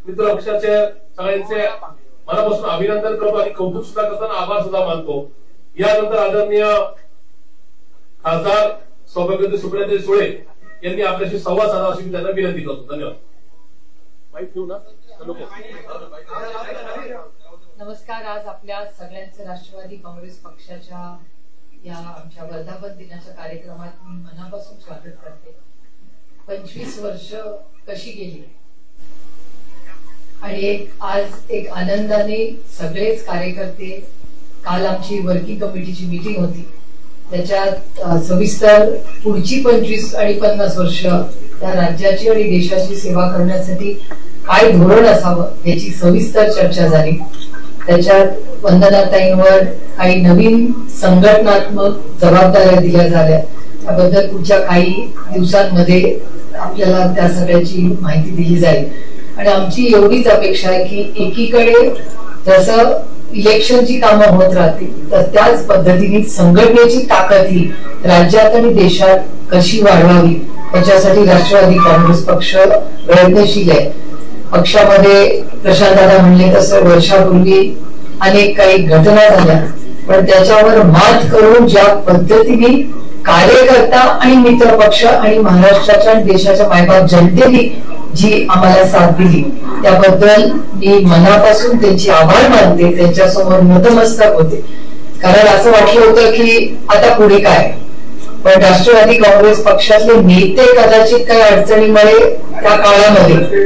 मित्र पक्षाचे सगळ्यांचे मनापासून अभिनंदन करतो आणि कौतुक सुद्धा करताना आभार सुद्धा मानतो। यानंतर आदरणीय खासदार सौभाग्यवती सुप्रियाताई सुळे यांनी आपल्याशी संवाद साधावा अशी मी त्यांना विनंती करतो। धन्यवाद। माईक ठेवू ना? नमस्कार। आज आपल्या सगळ्यांचं राष्ट्रवादी काँग्रेस पक्षाच्या या आमच्या वर्धापन दिनाच्या कार्यक्रमात मी मनापासून स्वागत करते। 25 वर्ष कशी गेली आणि आज एक आनंदाने सगळेच कार्यकर्ते, काल आमची वर्किंग कमिटीची मीटिंग होती त्याच्यात सविस्तर पुढची 25 आणि 50 वर्ष त्या राज्याची आणि देशाची सेवा करण्यासाठी काय धोरण असावं याची सविस्तर चर्चा झाली। त्याच्यात वंदनाताईंवर काही नवीन संघटनात्मक जबाबदाऱ्या दिल्या झाल्या, त्याबद्दल पुढच्या काही दिवसांमध्ये आपल्याला त्या सगळ्याची माहिती दिली जाईल। आणि आमची एवढीच अपेक्षा आहे की एकीकडे जसं इलेक्शनची कामं होत राहतील तर त्याच पद्धतीने संघटनेची ताकद ही राज्यात आणि देशात कशी वाढवावी याच्यासाठी राष्ट्रवादी काँग्रेस पक्ष प्रयत्नशील आहे। पक्षामध्ये प्रशांत दादा म्हणले तसं वर्षापूर्वी अनेक काही घटना झाल्या, पण त्याच्यावर मात करून ज्या पद्धतीने कार्यकर्ता आणि मित्र पक्ष आणि महाराष्ट्राच्या आणि देशाच्या मायबाप जनतेने जी आम्हाला साथ दिली त्याबद्दल मी मनापासून त्यांचे आभार मानते, त्यांच्यासमोर नतमस्तक होते। कारण असं वाटलं होतं की आता पुढे काय, पण राष्ट्रवादी काँग्रेस पक्षातले नेते कदाचित काही अडचणीमुळे त्या काळामध्ये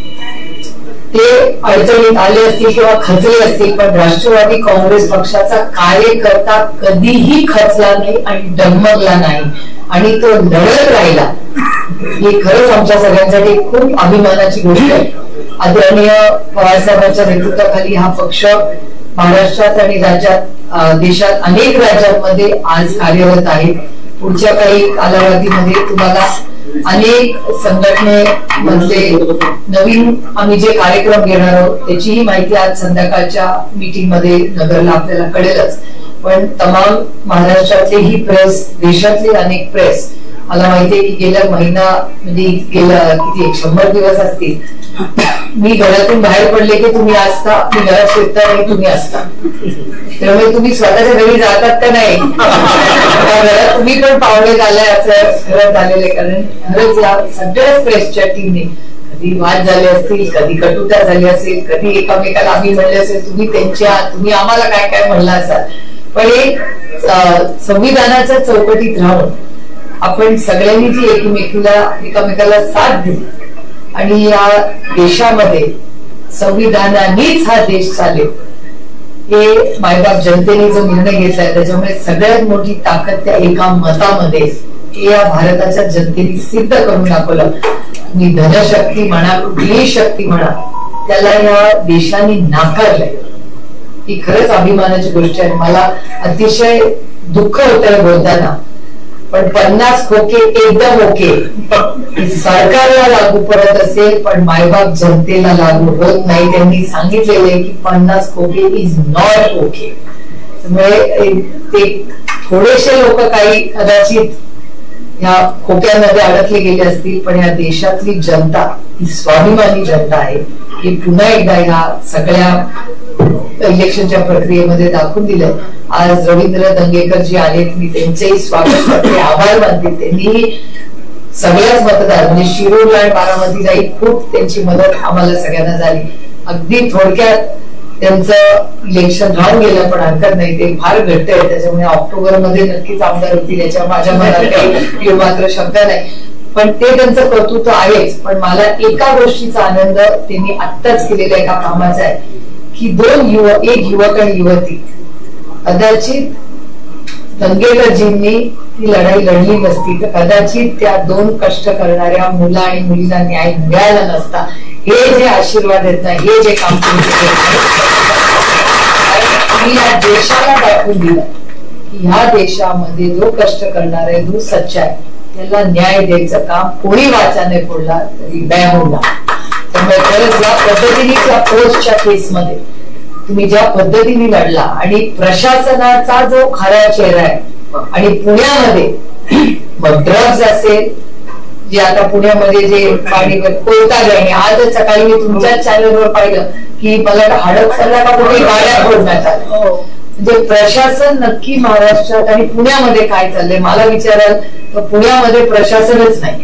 ते अडचणीत आले असतील किंवा खचले असतील, पण राष्ट्रवादी काँग्रेस पक्षाचा कार्यकर्ता कधीही खचला नाही आणि डगमगला नाही आणि तो लढत राहिला। ही खरंच आमच्या सगळ्यांसाठी खूप अभिमानाची गोष्ट आहे। आदरणीय पवारसाहेबांच्या नेतृत्वाखाली हा पक्ष महाराष्ट्रात आणि राज्यात, देशात अनेक राज्यांमध्ये आज कार्यरत आहे। पुढच्या काही कालावधीमध्ये तुम्हाला अनेक संघटनेमधले नवीन आम्ही जे कार्यक्रम घेणार आहोत त्याचीही माहिती आज संध्याकाळच्या मीटिंग मध्ये नगरला आपल्याला कळेलच। पण तमाम महाराष्ट्रातले ही प्रेस, देशातले अनेक प्रेस, मला माहितीये की गेल्या महिना म्हणजे गेल्या किती 100 दिवस असतील मी घरातून बाहेर पडले की तुम्ही असता, मी घरात शिरता नाही तुम्ही असता, त्यामुळे तुम्ही स्वतःच्या घरी जातात का नाही घरात तुम्ही पण पावले झालाय असं खरंच झालेलं आहे। कारण खरंच या सगळ्याच प्रेसच्या टीमने कधी वाद झाले असतील, कधी कटुता झाली असेल, कधी एकामेकाला आम्ही म्हणले असेल, तुम्ही आम्हाला काय काय म्हणलं असाल, पण एक संविधानाच्या चौकटीत राहून आपण सगळ्यांनी जी एकामेकाला साथ दिली आणि या देशामध्ये संविधानानेच हा देश चालेल हे मायबाप जनतेने जो निर्णय घेतलाय त्याच्यामुळे सगळ्यात मोठी ताकद त्या एका मतामध्ये हे या भारताच्या जनतेने सिद्ध करून दाखवलं। मी धनशक्ती म्हणा, कुठलीही शक्ती म्हणा, त्याला या देशाने नाकारलंय। ही खरंच अभिमानाची गोष्ट आहे। मला अतिशय दुःख होतंय बोलताना, पण 50 खोके एकदम ओके सरकारला लागू पडत असेल पण मायबाप जनतेला लागू होत नाही। त्यांनी सांगितलेले की 50 खोके इज नॉट ओके। त्यामुळे ते थोडेसे लोक काही कदाचित या खोक्यामध्ये अडकले गेले असतील, पण या देशातली जनता ही स्वाभिमानी जनता आहे ही पुन्हा एकदा या सगळ्या इलेक्शनच्या प्रक्रियेमध्ये दाखवून दिलंय। आज रवींद्र दंगेकर जी आलेत, मी त्यांचेही स्वागत करते, आभार मानते। त्यांनी सगळ्याच मतदार म्हणजे शिरूर आणि बारामतीलाही खूप त्यांची मदत आम्हाला सगळ्यांना झाली। अगदी थोडक्यात त्यांचं इलेक्शन राहून गेलं पण हरकत नाही, ते फार घट्ट आहे, त्याच्यामुळे ऑक्टोबर मध्ये नक्कीच आमदार होतील याच्या माझ्या मनात काही मात्र शब्द नाही, पण ते त्यांचं कर्तृत्व आहेच। पण मला एका गोष्टीचा आनंद त्यांनी आत्ताच केलेल्या एका कामाचा आहे की एक युवक आणि युवती, कदाचित दंगेकरजींनी ती लढाई लढली नसती तर कदाचित त्या 2 कष्ट करणाऱ्या मुला आणि मुलीला न्याय मिळाला नसता। हे जे आशीर्वाद आहेत ना, हे जे काम तुम्ही या देशाला दाखवून दिलं की ह्या देशामध्ये जो कष्ट करणार आहे, जो सच्चा आहे, त्याला न्याय द्यायचं काम कोणी वाचाने फोडला तरी बॅ होणार। त्यामुळे खरंच या पद्धतीने त्या पोस्टच्या केसमध्ये तुम्ही ज्या पद्धतीने लढला आणि प्रशासनाचा जो खरा चेहरा आहे आणि पुण्यामध्ये मग ड्रग्ज असेल, जे आता पुण्यामध्ये जे पाणी कोयता गळणे, आजच सकाळी मी तुमच्याच चॅनलवर पाहिलं की मला हडपसरला का कुठे गाड्या फोडण्यात आल्या. म्हणजे प्रशासन नक्की महाराष्ट्रात आणि पुण्यामध्ये काय चाललंय मला विचाराल तर पुण्यामध्ये प्रशासनच नाही.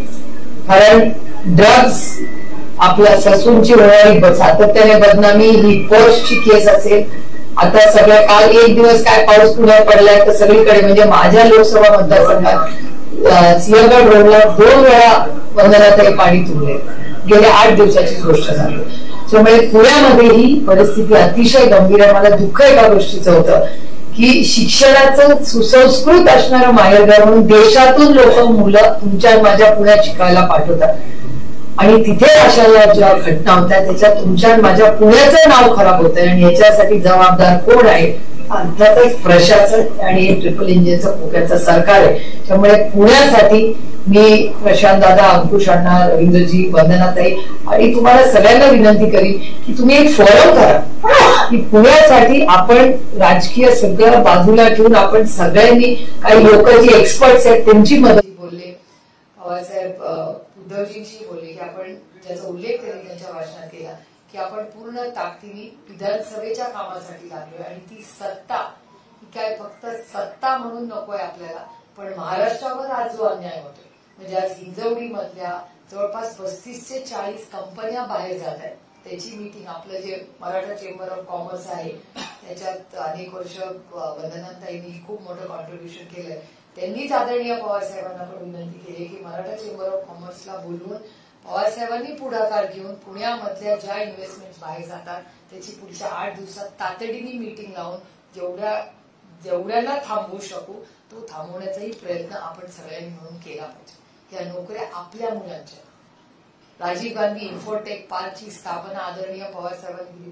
कारण ड्रग्ज, आपल्या ससूनची होणारी सातत्याने बदनामी, ही पोस्टची केस असेल, आता सगळ्या काल एक दिवस काय पाऊस पुण्यात पडलाय तर सगळीकडे म्हणजे माझ्या लोकसभा मतदारसंघात सिंहगड रोडला 2 वेळा वंदनाताई पाणी तुंबले. गेल्या 8 दिवसाची गोष्ट झाली. त्यामुळे पुण्यामध्ये ही परिस्थिती अतिशय गंभीर आहे. मला दुःख एका गोष्टीचं होतं की शिक्षणाचं सुसंस्कृत असणारं माहेरघर म्हणून देशातून लोक मुलं तुमच्या माझ्या पुण्यात शिकायला पाठवतात आणि तिथे अशा ज्या घटना होत्या त्याच्यात तुमच्या माझ्या पुण्याचं नाव खराब होत आहे. आणि याच्यासाठी जबाबदार कोण आहे? अर्थातच प्रशासन आणि ट्रिपल इंजिनचं पुण्याचं सरकार आहे. त्यामुळे पुण्यासाठी मी प्रशांत दादा, अंकुश अण्णा, रवींद्रजी, वंदनाताई आणि तुम्हाला सगळ्यांना विनंती करीन की तुम्ही एक फोरम करा की पुण्यासाठी आपण राजकीय सगळं बाजूला ठेवून आपण सगळ्यांनी काही लोक जी एक्सपर्ट्स आहेत त्यांची मदत बोलले. पवारसाहेब उद्धवजींशी बोलले की आपण ज्याचा उल्लेख त्यांनी त्यांच्या भाषणात केला की आपण पूर्ण ताकदीने विधानसभेच्या कामासाठी लागलोय आणि ती सत्ता ही काय फक्त सत्ता म्हणून नकोय आपल्याला, पण महाराष्ट्रावर आज जो अन्याय होतोय म्हणजे आज हिंजवडी मधल्या जवळपास 35 ते 40 कंपन्या बाहेर जात आहेत. त्याची मीटिंग आपलं जे मराठा चेंबर ऑफ कॉमर्स आहे त्याच्यात अनेक वर्ष वंदनाताईंनी खूप मोठं कॉन्ट्रीब्युशन केलंय. त्यांनीच आदरणीय पवारसाहेबांना पण विनंती केली की मराठा चेंबर ऑफ कॉमर्सला बोलवून पवारसाहेबांनी पुढाकार घेऊन पुण्यामधल्या ज्या इन्व्हेस्टमेंट बाहेर जातात त्याची पुढच्या 8 दिवसात तातडीने मीटिंग लावून जेवढ्याला थांबवू शकू तो थांबवण्याचाही प्रयत्न आपण सगळ्यांनी म्हणून केला पाहिजे. या नोकऱ्या आपल्या मुलांच्या. राजीव गांधी इन्फोटेक पार्कची स्थापना आदरणीय पवारसाहेबांनी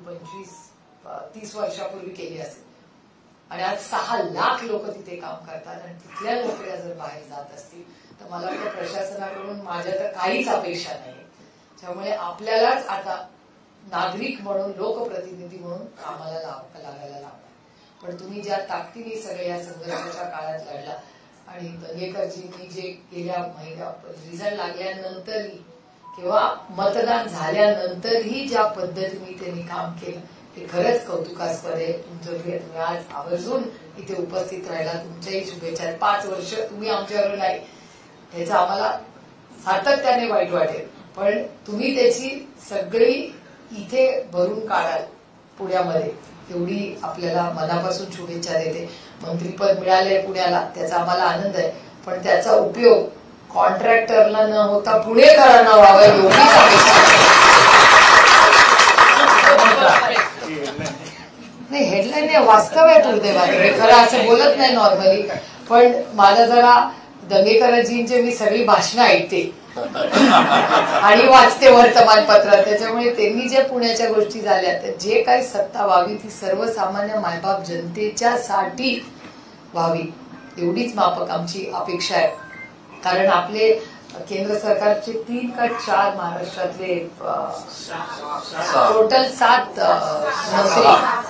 25-30 वर्षापूर्वी केली असेल आणि आज 6 लाख लोक तिथे काम करतात आणि तिथल्या नोकऱ्या जर बाहेर जात असतील तर मला वाटतं प्रशासनाकडून माझ्या तर काहीच अपेक्षा नाही. त्यामुळे आपल्यालाच आता नागरिक म्हणून, लोकप्रतिनिधी म्हणून कामाला लागायला लागला. पण तुम्ही ज्या ताकदीने सगळ्या या संघर्षाच्या काळात लढला आणि दंगेकरजींनी जे गेल्या रिझल्ट लागल्यानंतरही किंवा मतदान झाल्यानंतरही ज्या पद्धतीने त्यांनी काम केलं हे खरंच कौतुकास्पद आहे. तुमचं आज आवर्जून इथे उपस्थित राहिला, तुमच्याही शुभेच्छा. 5 वर्ष तुम्ही आमच्यावर नाही याचं आम्हाला सातत्याने वाईट वाटेल, पण तुम्ही त्याची सगळी इथे भरून काढाल पुण्यामध्ये एवढी आपल्याला मनापासून शुभेच्छा देते. मंत्रीपद मिळालंय पुण्याला त्याचा आम्हाला आनंद आहे, पण त्याचा उपयोग कॉन्ट्रॅक्टरला न होता पुणेकरांना व्हावा एवढीच अपेक्षा. नाही हेडलाईन नाही, वास्तव आहे दुर्दैवाने. खरं असं बोलत नाही नॉर्मली, पण मला जरा दंगेकरजींचे मी सगळी भाषणं ऐकते आणि वाचते वर्तमानपत्रात. त्याच्यामुळे त्यांनी जे पुण्याच्या गोष्टी झाल्या तर जे काही सत्ता व्हावी ती सर्वसामान्य मायबाप जनतेच्या साठी व्हावी एवढीच माफक आमची अपेक्षा आहे. कारण आपले केंद्र सरकारचे 3 का 4 महाराष्ट्रातले टोटल 7 मंत्री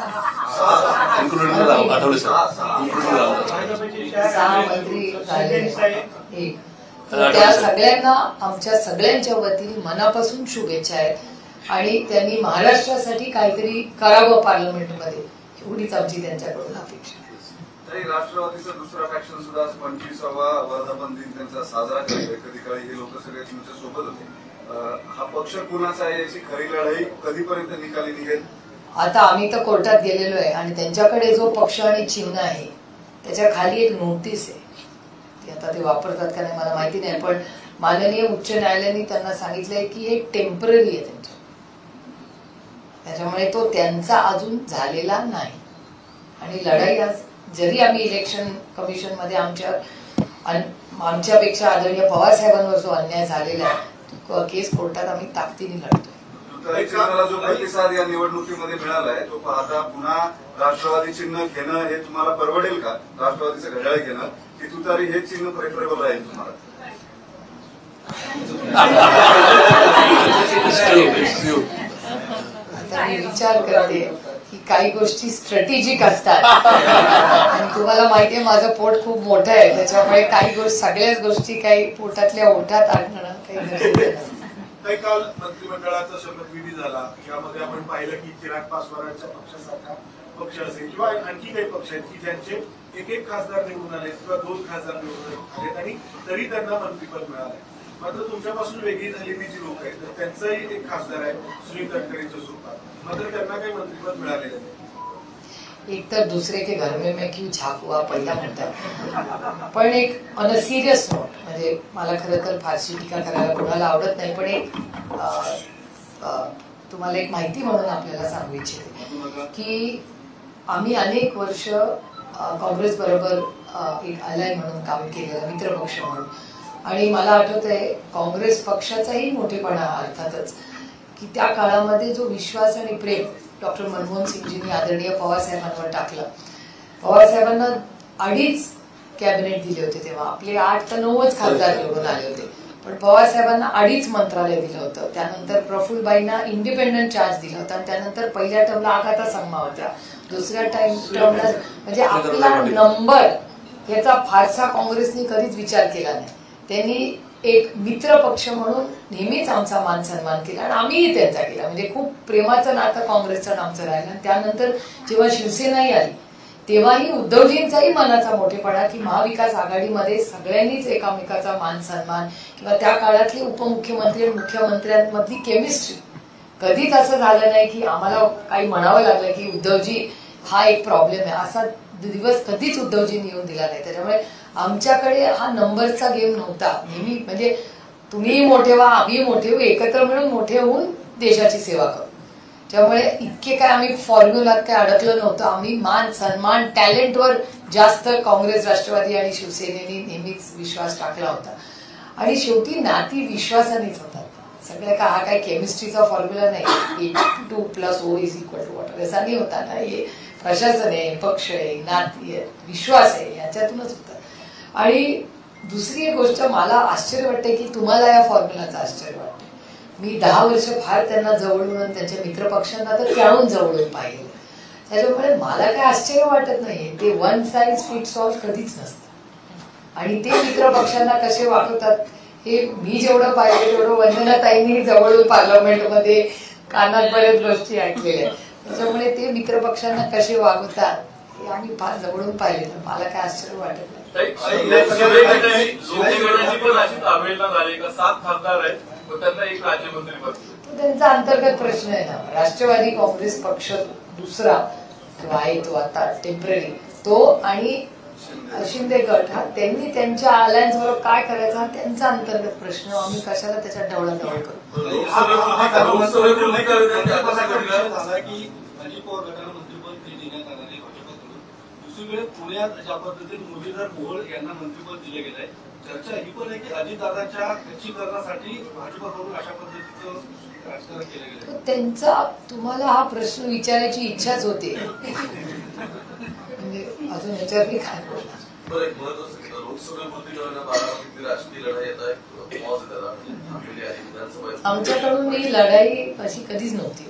6 मंत्री झाले. त्या सगळ्यांना आमच्या सगळ्यांच्या वतीने मनापासून शुभेच्छा आहेत आणि त्यांनी महाराष्ट्रासाठी काहीतरी करावं पार्लमेंटमध्ये एवढीच आमची त्यांच्याकडून अपेक्षा. तरी राष्ट्रवादीचा दुसरा फॅक्शन सुद्धा 25वा वर्धापन दिन त्यांचा साजरा करतोय. कधी काळी हे लोक सगळे तुमच्या सोबत होते. हा पक्ष कुणाचा आहे याची खरी लढाई कधीपर्यंत निकाली निघेल? आता आम्ही तर कोर्टात गेलेलो आहे आणि त्यांच्याकडे जो पक्ष आणि चिन्ह आहे त्याच्या खाली एक नोटीस आहे. ती आता ते वापरतात का नाही मला माहिती नाही, पण माननीय उच्च न्यायालयाने त्यांना सांगितलंय की हे टेम्पररी आहे त्यांच्या, त्याच्यामुळे तो त्यांचा अजून झालेला नाही. आणि लढाई आज जरी आम्ही इलेक्शन कमिशन मध्ये आमच्यापेक्षा आदरणीय पवार साहेबांवर जो अन्याय झालेला आहे केस कोर्टात आम्ही ताकदीने लढतोय. जो प्रतिसाद या निवडणुकीमध्ये मिळालाय तो पाहता पुन्हा राष्ट्रवादी चिन्ह घेणं हे तुम्हाला परवडेल का? राष्ट्रवादीचं घड्याळ घेणं की तुतारी हे चिन्ह प्रेफरेबल राहील तुम्हाला? आता मी विचार करते की काही गोष्टी स्ट्रॅटेजिक असतात आणि तुम्हाला माहितीये माझं पोट खूप मोठं आहे, त्याच्यामुळे काही गोष्टी सगळ्याच गोष्टी काही पोटातल्या ओठात आणणं काही गरजेचं नसतं. काल मंत्रिमंडळाचा शपथविधी झाला, यामध्ये आपण पाहिलं की चिराग पासवानांच्या पक्षासारखा पक्ष असेल किंवा आणखी काही पक्ष आहेत की ज्यांचे एक खासदार निवडून आले किंवा 2 खासदार निवडून आलेत आणि तरी त्यांना मंत्रिपद मिळालंय. मात्र तुमच्यापासून वेगळी झालेली जी लोक आहेत तर त्यांचाही एक खासदार आहे सुनील तटकरेंच्या स्वरूपात, मात्र त्यांना काही मंत्रिपद मिळालेलं नाही. एक तर दुसरे के घर में मैं क्यों झाकू पहिला म्हणतात, पण एक ऑन अ सिरियस नोट, म्हणजे मला खरं तर फारशी टीका करायला कोणाला आवडत नाही, पण एक तुम्हाला एक माहिती म्हणून आपल्याला सांगू इच्छिते की आम्ही अनेक वर्ष काँग्रेस बरोबर एक अलाय म्हणून काम केलेलं, मित्रपक्ष म्हणून. आणि मला आठवतंय काँग्रेस पक्षाचाही मोठेपणा अर्थातच की त्या काळामध्ये जो विश्वास आणि प्रेम डॉक्टर मनमोहन सिंगजींनी आदरणीय पवारसाहेबांवर टाकलं. पवारसाहेबांना 2.5 कॅबिनेट दिले होते तेव्हा, आपले 8 तर 9च खासदार निवडून आले होते, पण पवारसाहेबांना 2.5 मंत्रालय दिलं होतं. त्यानंतर प्रफुल्लबाईंना इंडिपेंडंट चार्ज दिला होता आणि त्यानंतर पहिल्या टर्मला आगाथा संगमा होत्या, दुसऱ्या टर्मला म्हणजे आपला नंबर याचा फारसा काँग्रेसने कधीच विचार केला नाही. त्यांनी एक मित्र पक्ष म्हणून नेहमीच आमचा मान सन्मान केला आणि आम्हीही त्यांचा केला, म्हणजे खूप प्रेमाचं नातं काँग्रेसचं आमचं राहिलं. त्यानंतर जेव्हा शिवसेनाही आली तेव्हाही उद्धवजींचाही मनाचा मोठेपणा की महाविकास आघाडीमध्ये सगळ्यांनीच एकामेकाचा मान सन्मान किंवा त्या काळातले उपमुख्यमंत्री आणि मुख्यमंत्र्यांमधली केमिस्ट्री, कधीच असं झालं नाही की आम्हाला काही म्हणावं लागलं की उद्धवजी हा एक प्रॉब्लेम आहे, असा दिवस कधीच उद्धवजींनी येऊन दिला नाही. त्याच्यामुळे आमच्याकडे हा नंबरचा गेम नव्हता. नेहमी म्हणजे तुम्हीही मोठे व्हा, आम्ही मोठे होऊ, एकत्र मिळून मोठे होऊन देशाची सेवा करू. त्यामुळे इतके काय आम्ही फॉर्म्युलात काय अडकलं नव्हतं. आम्ही मान सन्मान टॅलेंटवर जास्त काँग्रेस, राष्ट्रवादी आणि शिवसेनेने नेहमीच विश्वास टाकला होता. आणि शेवटी नाती विश्वासानेच होतात. सगळं का हा काय केमिस्ट्रीचा फॉर्म्युला नाही, 2 + O = वॉटर असा नाही होता ना. हे प्रशासन आहे, पक्ष आहे, नाती आहे, विश्वास आहे, याच्यातूनच होतं. आणि दुसरी एक गोष्ट मला आश्चर्य वाटते की तुम्हाला या फॉर्म्युलाचं आश्चर्य वाटतं. मी 10 वर्ष फार त्यांना जवळून, त्यांच्या मित्रपक्षांना तर त्याहून जवळून पाहिलं, त्याच्यामुळे मला काय आश्चर्य वाटत नाही. ते 1 साइज फिट्स ऑल कधीच नसतं. आणि ते मित्रपक्षांना कसे वागवतात हे मी जेवढं पाहिलं तेवढं वंदनाताईंनी जवळून पार्लमेंटमध्ये कानात बऱ्याच गोष्टी ऐकलेल्या आहेत. त्याच्यामुळे ते मित्रपक्षांना कसे वागवतात हे आम्ही फार जवळून पाहिले, तर मला काय आश्चर्य वाटत नाही. तो त्यांचा अंतर्गत प्रश्न आहे ना. राष्ट्रवादी काँग्रेस पक्ष दुसरा जो आहे तो आता टेम्पररी तो आणि शिंदे गट, हा त्यांनी त्यांच्या अलायन्स बरोबर काय करायचा हा त्यांचा अंतर्गत प्रश्न. आम्ही कशाला त्याच्यात ढवळाढवळ करू. दुसरीकडे पुण्यात ज्या पद्धतीने मुरलीधर मोहोळ यांना मंत्रिपद दिले गेलंय, चर्चा ही पण आहे की अजितदादांच्या खच्चीकरणासाठी भाजपकडून अशा पद्धतीचं राजकारण केलं गेलं. त्यांचा तुम्हाला हा प्रश्न विचारायची इच्छाच होते, म्हणजे अजून याच्यावर मी काय बोलणार. आमच्याकडून ही लढाई अशी कधीच नव्हती.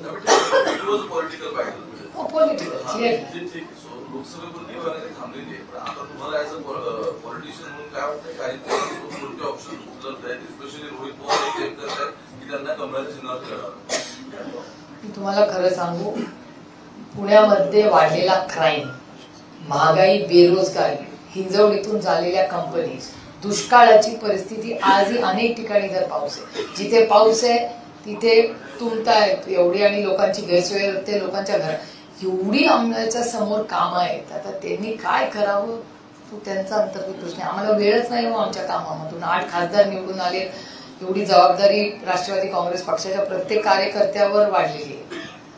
पॉलिटिकल लोकसभेपुरती थांबलेली आहे, पण आता तुम्हाला ऍज अ पॉलिटिशियन म्हणून काय वाटतं, काही कोणते ऑप्शन उपलब्ध आहेत, स्पेशली रोहित पवार हे क्लेम करतात की त्यांना कमळाच्या चिन्हावर लढावं. मी तुम्हाला खरं सांगू, पुण्यामध्ये वाढलेला क्राईम, महागाई, बेरोजगारी, हिंजवडीतून झालेल्या कंपनीज, दुष्काळाची परिस्थिती, आजही अनेक ठिकाणी जर पाऊस आहे, जिथे पाऊस आहे तिथे तुंबतायत एवढी आणि लोकांची गैरसोय होते, लोकांच्या घरात एवढी आमच्या समोर कामं आहेत. आता त्यांनी काय करावं तो त्यांचा अंतर्गत प्रश्न. आम्हाला वेळच नाही हो आमच्या कामामधून. 8 खासदार निवडून आले, एवढी जबाबदारी राष्ट्रवादी काँग्रेस पक्षाच्या प्रत्येक कार्यकर्त्यावर वाढलेली आहे.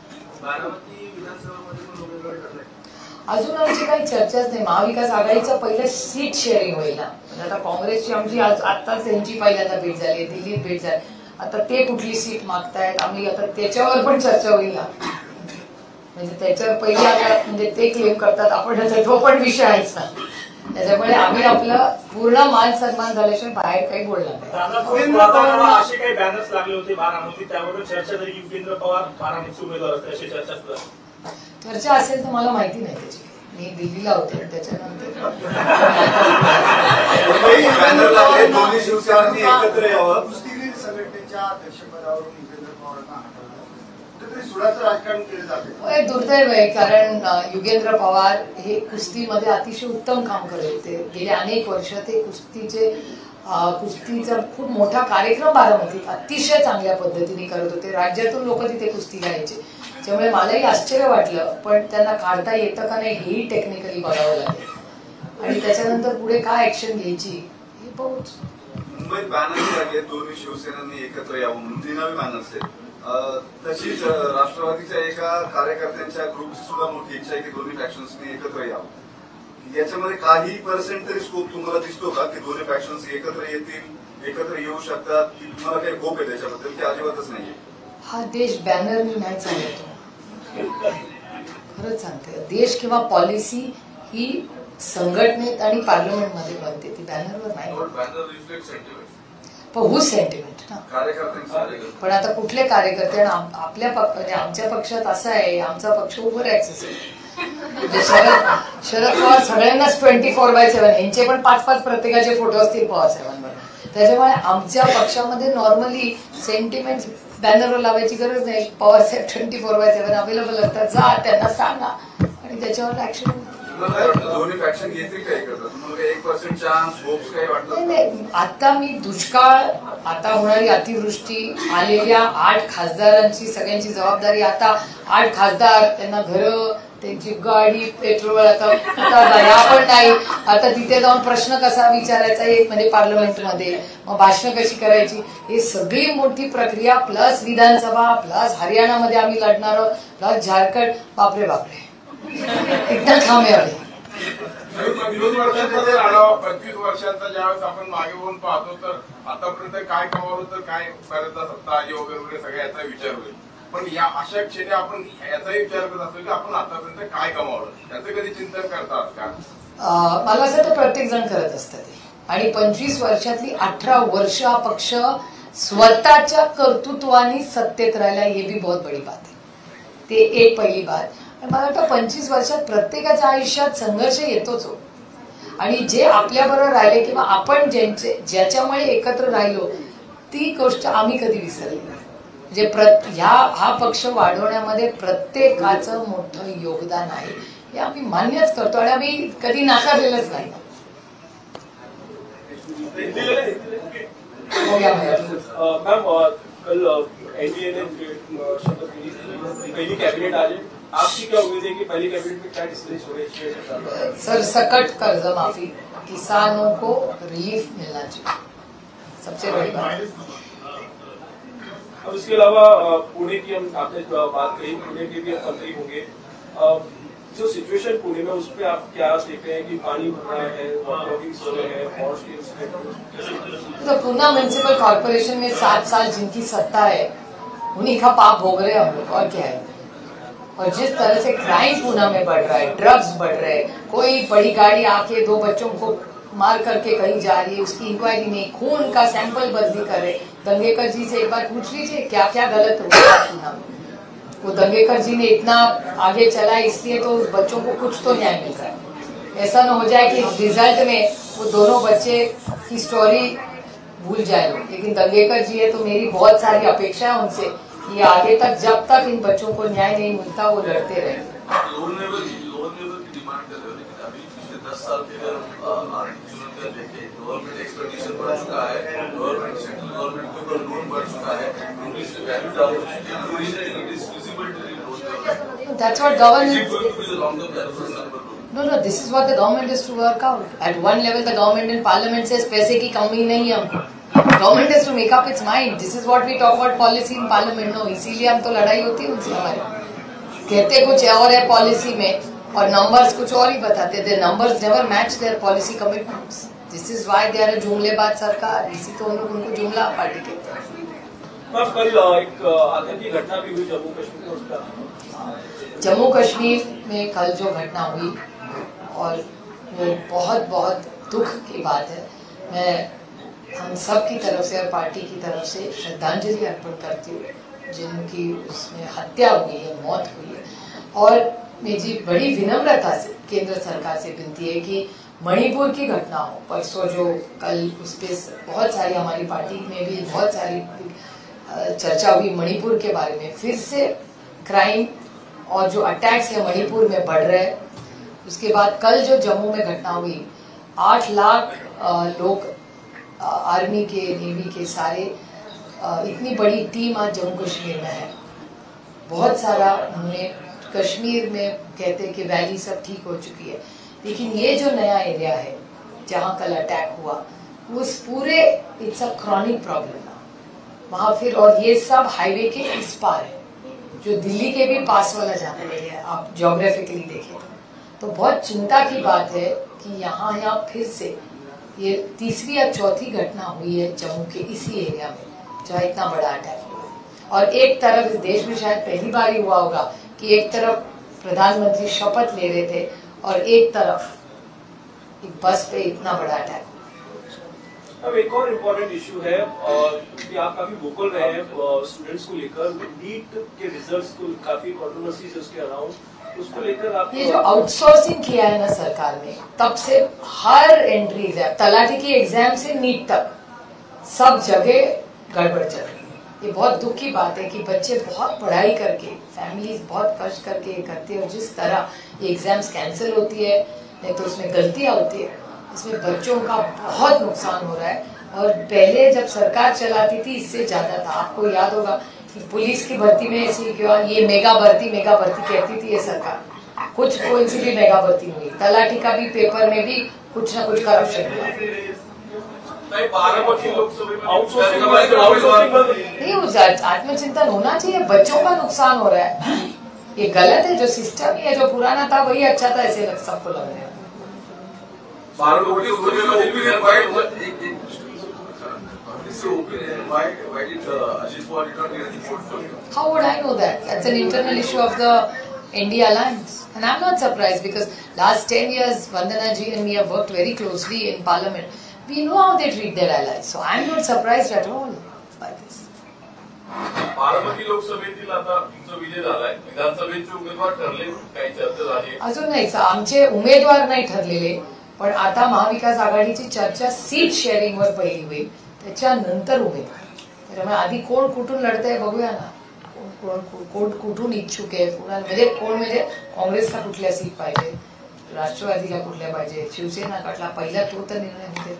अजून आमची काही चर्चाच नाही. महाविकास आघाडीचं पहिलं सीट शेअरिंग होईल ना. आता काँग्रेसची आमची आताच त्यांची पहिल्यांदा भेट झाली, दिल्लीत भेट झाली. आता ते कुठली सीट मागतायत, आम्ही आता त्याच्यावर पण चर्चा होईल ना. म्हणजे त्याच्यावर पहिले आता म्हणजे ते क्लेम करतात आपण, तो पण विषय आहेच ना. त्याच्यामुळे आम्ही आपलं पूर्ण मान सन्मान झाल्याशिवाय बाहेर काही बोलणार नाही. असे काही बॅनर्स लागले होते बारामती, त्यावर चर्चा तरी युगेंद्र पवार बारामतीचे उमेदवार असते अशी चर्चा सुरू आहे. चर्चा असेल तर मला माहिती नाही त्याची. मी दिल्लीला होते त्याच्यानंतर बॅनर लागले, दोन्ही शिवसेनांनी एकत्र यावं. कुस्तीगीर संघटनेच्या अध्यक्षपदावरून युगेंद्र पवारांना हटवलं, कुठेतरी सुडाचं राजकारण केलं जाते. हे दुर्दैव आहे, कारण युगेंद्र पवार हे कुस्तीमध्ये अतिशय उत्तम काम करत होते. गेले अनेक वर्ष ते कुस्तीचा खूप मोठा कार्यक्रम बारामतीत अतिशय चांगल्या पद्धतीने करत होते. राज्यातून लोक तिथे कुस्ती घ्यायचे, त्यामुळे मलाही आश्चर्य वाटलं. पण त्यांना काढता येतं का नाही हेही टेक्निकली बघावं लागेल, आणि त्याच्यानंतर पुढे काय ऍक्शन घ्यायची हे पाहूच. मुंबईत बॅनर्स लागले, दोन्ही शिवसेनांनी एकत्र यावं म्हणून 13 बॅनर्स आहेत. तशीच राष्ट्रवादीच्या एका कार्यकर्त्यांच्या ग्रुपची सुद्धा मोठी इच्छा आहे की दोन्ही फॅक्शन्सनी एकत्र यावं. याच्यामध्ये काही पर्सेंट तरी स्कोप तुम्हाला दिसतो का की दोन्ही फॅक्शन्स एकत्र येतील, एकत्र येऊ शकतात, की तुम्हाला काही होप आहे त्याच्याबद्दल की अजिबातच नाहीये? हा देश बॅनरनी नाही चालतो, खरंच सांगते. देश किंवा पॉलिसी ही संघटनेत आणि पार्लमेंटमध्ये बनते, ती बॅनरवर नाही. बॅनर रिफ्लेक्ट सेंटिमेंट, पण हुज सेंटिमेंट ना, कार्यकर्त्यांचं. पण आता कुठले कार्यकर्ते? आपल्या म्हणजे आमच्या पक्षात असं आहे, आमचा पक्ष ओव्हर ऍक्सेस आहे. म्हणजे शरद पवार सगळ्यांनाच 24/7, यांचे पण 5-5 प्रत्येकाचे फोटो असतील पवार साहेबांवर. त्याच्यामुळे आमच्या पक्षामध्ये नॉर्मली सेंटिमेंट बॅनरवर लावायची गरज नाही. पवार साहेब 24/7 अवेलेबल असतात, जा त्यांना सांगा आणि त्याच्यावर ऍक्शन. दोन्ही फॅक्शन येतील काय करतात? तुम्हाला 1% चान्स, होप्स काही वाटतं? नाही, आता मी दुष्काळ, आता होणारी अतिवृष्टी, आलेल्या 8 खासदारांची सगळ्यांची जबाबदारी. आता 8 खासदार, त्यांना घरं, त्यांची गाडी, पेट्रोल, आता दया पण नाही. आता तिथे जाऊन प्रश्न कसा विचारायचा एक म्हणजे पार्लमेंटमध्ये, मग भाषणं कशी करायची, हे सगळी मोठी प्रक्रिया, प्लस विधानसभा, प्लस हरियाणामध्ये आम्ही लढणार आहोत, प्लस झारखंड. बापरे बापरे, एकदम थांबेवाले. विरोधी पक्षामध्ये लढावा 25 वर्षांचा ज्यावेळेस आपण मागे वळून पाहतो तर आतापर्यंत काय कमावलं तर काय बऱ्याचदा सत्ता आली वगैरे सगळ्या याचा विचार होईल. पण या अशा क्षणी आपण याचाही विचार करत असतो की आपण आतापर्यंत काय कमावलं याचं कधी चिंतन करतात का? मला असं तर प्रत्येक जण करत असतं ते. आणि 25 वर्षातली 18 वर्ष हा पक्ष स्वतःच्या कर्तृत्वाने सत्तेत राहिला, हे भी बहुत बडी बात आहे. ते एक पहिली बात. मला वाटतं 25 वर्षात प्रत्येकाच्या आयुष्यात संघर्ष येतोच हो. आणि जे आपल्याबरोबर राहिले किंवा आपण ज्याच्यामुळे एकत्र राहिलो, ती गोष्ट आम्ही कधी विसरली नाही. म्हणजे हा पक्ष वाढवण्यामध्ये प्रत्येकाचं मोठं योगदान आहे, हे आम्ही मान्यच करतो आणि आम्ही कधी नाकारलेलंच नाही. मैम, कल एनडीए ने शपथ ली, पहली कैबिनेट आज है, आपकी क्या उम्मीद है कि पहली कैबिनेट में क्या डिसीजन होंगे? सरसकट कर्ज माफी, किसानों को रिलीफ मिलना चाहिए, सबसे बड़ी बात. और उसके अलावा पुणे की हम आपने बात कही, पुणे के भी मंत्री होंगे. जो सिचुएशन पुणे में उस पर आप क्या देख रहे हैं कि पानी भर रहा है, तो पूना म्यूनिसिपल कॉर्पोरेशन में 7 साल जिनकी सत्ता है उन्हीं का पाप भोग रहे हम लोग, और क्या है. और जिस तरह से क्राइम पूना में बढ़ रहा है, ड्रग्स बढ़ रहे हैं, कोई बड़ी गाड़ी आके 2 बच्चों को मार करके कहीं जा रही है, उसकी इंक्वायरी नहीं, खून का सैंपल बदली करे. दंगेकर जी से एक बार पूछ लीजिए क्या क्या गलत हो गया पूना में. वो दंगेकर जी ने इतना आगे चला, इसलिए तो उस बच्चों को कुछ तो न्याय मिल रहा है. ऐसा न हो जाए कि रिजल्ट में वो दोनों बच्चे की स्टोरी भूल जाए लोग. लेकिन दंगेकर जी है तो मेरी बहुत सारी अपेक्षा है उनसे कि आगे तक जब तक इन बच्चों को न्याय नहीं मिलता वो लड़ते रहे. लोन लेवल की डिमांड कर रहे हो, लेकिन अभी पिछले 10 साल के अगर आर्थिक चुनौतियां देखें, गवर्नमेंट एक्सपेंडिचर बढ़ चुका है, गवर्नमेंट सेंट्रल गवर्नमेंट के ऊपर लोन बढ़ चुका है, इंग्लिश में वैल्यू डाउन हो चुकी है. That's what government. No, this is what the government is to work out. At one level, the government in parliament says पैसे की कमी नहीं है हमको. Government has to make up its mind. This is what we talk about policy in parliament. No, इसीलिए हम तो लड़ाई होती है उनसे हमारी. कहते कुछ और है पॉलिसी में और नंबर्स कुछ और ही बताते. The numbers never match their policy commitments. This is why they are a जुमलेबाज सरकार. इसी तो हम लोग उनको जुमला पार्टी कहते हैं. कल एक आतंकी घटना भी हुई जम्मू कश्मीर में, उसका जम्मू कश्मीर में कल जो घटना हुई और वो बहुत बहुत दुख की बात है. मैं हम सब की तरफ से और पार्टी की तरफ से श्रद्धांजलि अर्पण करती हूँ जिनकी उसमें हत्या हुई है, मौत हुई है. और मेरी बड़ी विनम्रता से केंद्र सरकार से विनती है कि मणिपुर की घटना हो, परसों जो कल उस पर बहुत सारी हमारी पार्टी में भी बहुत सारी चर्चा हुई मणिपुर के बारे में, फिर से क्राइम और जो अटैक्स है मणिपुर में बढ़ रहे हैं। उसके बाद कल जो जम्मू में घटना हुई, 8 लाख लोग आर्मी के, नेवी के सारे इतनी बड़ी टीम आज जम्मू कश्मीर में है। बहुत सारा उन्होंने कश्मीर में कहते हैं कि वैली सब ठीक हो चुकी है, लेकिन ये जो नया एरिया है जहाँ कल अटैक हुआ, उस पूरे इट्स अ क्रॉनिक प्रॉब्लम वहाँ फिर, और ये सब हाईवे के इस पार है, जो दिल्ली के भी पास वाला जाने वाले है, आप ज्योग्राफिकली देखें तो बहुत चिंता की बात है कि यहाँ फिर से ये तीसरी या चौथी घटना हुई है जम्मू के इसी एरिया में जहाँ इतना बड़ा अटैक हुआ। और एक तरफ इस देश में शायद पहली बार ही हुआ होगा कि एक तरफ प्रधानमंत्री शपथ ले रहे थे और एक तरफ एक बस पे इतना बड़ा अटैक। अब एक और इम्पोर्टेंट इशू है कि आप काफी वोकल रहे हैं स्टूडेंट्स को लेकर, नीट के रिजल्ट्स को काफी कंट्रोवर्सी से उसके अराउंड, उसको लेकर आप ये जो आउटसोर्सिंग किया है ना सरकार ने, तब से हर एंट्री एग्जाम, तलाटी की एग्जाम से नीट तक सब जगह गड़बड़ चल रही है। ये बहुत दुख की बात है कि बच्चे बहुत पढ़ाई करके, फैमिलीज बहुत खर्च करके करते हैं और जिस तरह ये एग्जाम्स कैंसिल होती है, नहीं तो उसमें गलतियां होती है, इसमें बच्चों का बहुत नुकसान हो रहा है। और पहले जब सरकार चलाती थी इससे ज्यादा था। आपको याद होगा कि पुलिस की भर्ती में ऐसी क्यों ये मेगा भर्ती कहती थी ये सरकार, कुछ कोई सी भी मेगा भर्ती हुई। तलाटी का भी पेपर में भी कुछ ना कुछ करप्शन हुआ। नहीं, आत्मचिंतन होना चाहिए, बच्चों का नुकसान हो रहा है, ये गलत है। जो सिस्टम है जो पुराना था वही अच्छा था, ऐसे सबको लग रहा है। How would I know that? That's an internal issue of the India Alliance. And I'm not surprised because last 10 years, Vandana ji and me have worked very closely in Parliament. We know how they treat their allies. So I'm not surprised at all by this. Baramati लोकसभेतील आता तुमचा विजय झालाय, विधानसभेचे उमेदवार ठरले, काही चर्चा झाली? अजून नाही, आमचे उमेदवार नाही ठरलेले, पण आता महाविकास आघाडीची चर्चा सीट शेअरिंगवर पहिली होईल, त्याच्यानंतर उमेदवार. त्यामुळे आधी कोण कुठून लढतंय बघूया ना, कोण कुठून इच्छुक आहे, म्हणजे कोण, म्हणजे काँग्रेसला कुठल्या सीट पाहिजे, राष्ट्रवादीला कुठल्या पाहिजे, शिवसेना काढला पहिला तो तर निर्णय होते.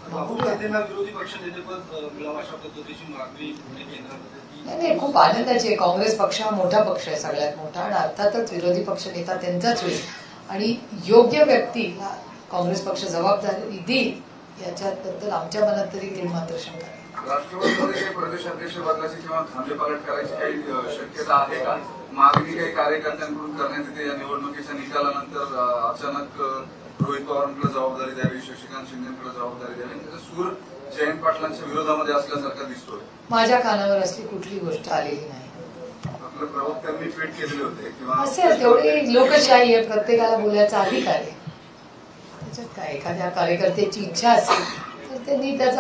विरोधी पक्षनेतेपद मिळावं अशा पद्धतीची मागणी केंद्रामध्ये. नाही, खूप आनंदाची आहे. काँग्रेस पक्ष हा मोठा पक्ष आहे, सगळ्यात मोठा, आणि अर्थातच विरोधी पक्ष नेता त्यांचाच होईल आणि योग्य व्यक्तीला काँग्रेस पक्ष जबाबदारी देईल याच्याबद्दल आमच्या मनात तरी काही मात्र शंका नाही. राष्ट्रवादीमध्ये काही प्रदेशाध्यक्ष बदलाची किंवा खांदेपालट करायची काही शक्यता आहे का? मागणी काही कार्यकर्त्यांकडून करण्यात येते या निवडणुकीच्या निकालानंतर अचानक रोहित पवारांकडे जबाबदारी द्यावी, शशिकांत शिंदेकडे जबाबदारी द्यावी, त्याचा सूर जयंत पाटलांच्या विरोधामध्ये असल्यासारखा दिसतोय. माझ्या कानावर असली कुठली गोष्ट आलेली नाही. आपल्या प्रवक्त्यांनी ट्विट केलेले होते किंवा असेल, तेवढी लोकशाही आहे, प्रत्येकाला बोलायचा अधिकार आहे. त्याच्यात काय, एखाद्या कार्यकर्त्याची इच्छा असेल तर त्यांनी त्याचा,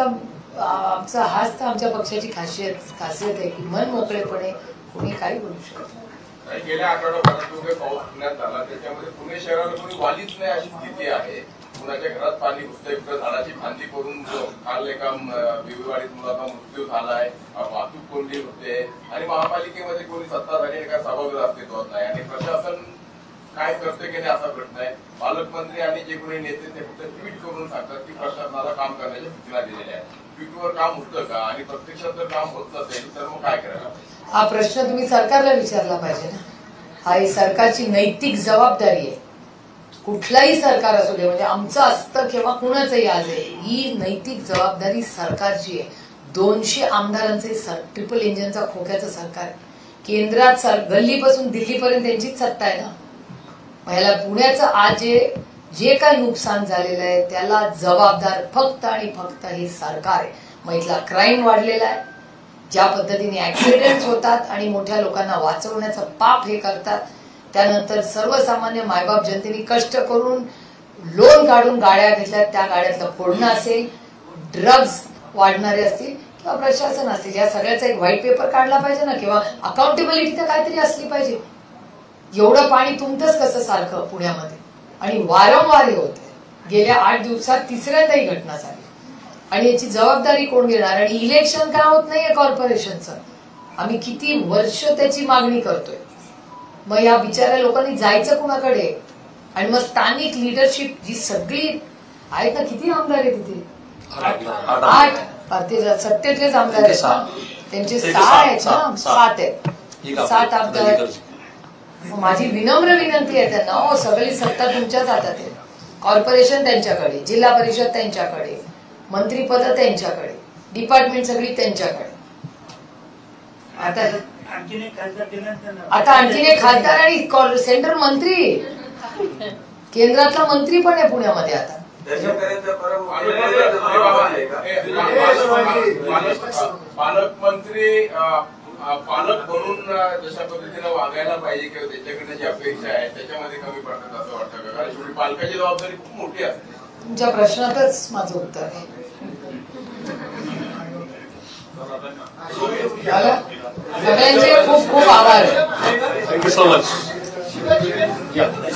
आमचा हाच तर आमच्या पक्षाची खासियत आहे की मन मोकळेपणे कोणी काही बोलू शकत. गेल्या आठवड्यापासून जो काही पाऊस पुण्यात झाला त्याच्यामध्ये पुणे शहराला कोणी वालीच नाही अशी स्थिती आहे. कुणाच्या घरात पाणी घुसतंय, कुठं झाडाची फांदी करून काल एका विविवाडीत मुलाचा मृत्यू झालाय, वाहतूक कोंडी होते आणि महापालिकेमध्ये कोणी सत्ताधारी एका सभागृह अस्तित्वात नाही आणि प्रशासन काय करते की नाही असा प्रश्न आहे. पालकमंत्री आणि जे कोणी नेते ते फक्त ट्विट करून सांगतात की प्रशासनाला काम करण्याच्या सूचना दिलेल्या आहेत. ट्विटवर काम होतं का आणि प्रत्यक्षात जर काम होत नसेल तर मग काय करायला? हा प्रश्न तुम्ही सरकारला विचारला पाहिजे ना. हा ही सरकारची नैतिक जबाबदारी आहे. कुठलाही सरकार असू दे, म्हणजे आमचं असतं किंवा कुणाचंही आज आहे, ही नैतिक जबाबदारी सरकारची आहे. 200 आमदारांचे ट्रिपल इंजिनचा खोक्याचं सरकार, केंद्रात गल्लीपासून दिल्लीपर्यंत त्यांचीच सत्ता आहे ना. ह्याला पुण्याचं आज जे काही नुकसान झालेलं आहे त्याला जबाबदार फक्त आणि फक्त हे सरकार आहे. मग इथला क्राईम वाढलेला आहे, ज्या पद्धतीने ऍक्सिडेंट होतात आणि मोठ्या लोकांना वाचवण्याचं पाप हे करतात, त्यानंतर सर्वसामान्य मायबाप जनतेने कष्ट करून लोन काढून गाड्या घेतल्यात, त्या गाड्यातलं फोडणं असेल, ड्रग्ज वाढणारे असतील किंवा प्रशासन असेल, या सगळ्याचा एक व्हाईट पेपर काढला पाहिजे ना, किंवा अकाउंटेबिलिटी तर काहीतरी असली पाहिजे. एवढं पाणी तुमतंच कसं सारखं पुण्यामध्ये, आणि वारंवार हे होते. गेल्या 8 दिवसात तिसऱ्यांदा ही घटना झाली, आणि याची जबाबदारी कोण घेणार? आणि इलेक्शन का होत नाहीये कॉर्पोरेशनचं? आम्ही किती वर्ष त्याची मागणी करतोय. मग या बिचाऱ्या लोकांनी जायचं कुणाकडे? आणि मग स्थानिक लिडरशिप जी सगळी आहेत ना, किती आमदार आहेत तिथे? 8 भारतीय सत्तेतलेच आमदार आहेत ना, त्यांचे 6 आहेत ना, 7 आहेत, 7 आमदार. माझी विनम्र विनंती आहे त्यांना, सगळी सत्ता तुमच्याच हातात आहे. कॉर्पोरेशन त्यांच्याकडे, जिल्हा परिषद त्यांच्याकडे, मंत्रीपद त्यांच्याकडे, डिपार्टमेंट सगळी त्यांच्याकडे. आता आणखीन एक खासदार आणि सेंट्रल मंत्री, केंद्रातला मंत्री पण आहे पुण्यामध्ये आता. पालकमंत्री पालक म्हणून जशा पद्धतीने वागायला पाहिजे किंवा त्याच्याकडे जी अपेक्षा आहे त्याच्यामध्ये कमी पडतात असं वाटतं का? कारण शेवटी पालकाची जबाबदारी खूप मोठी असते. तुमच्या प्रश्नातच माझं उत्तर आहे. सगळ्यांचे खूप खूप आभार. Thank you so much.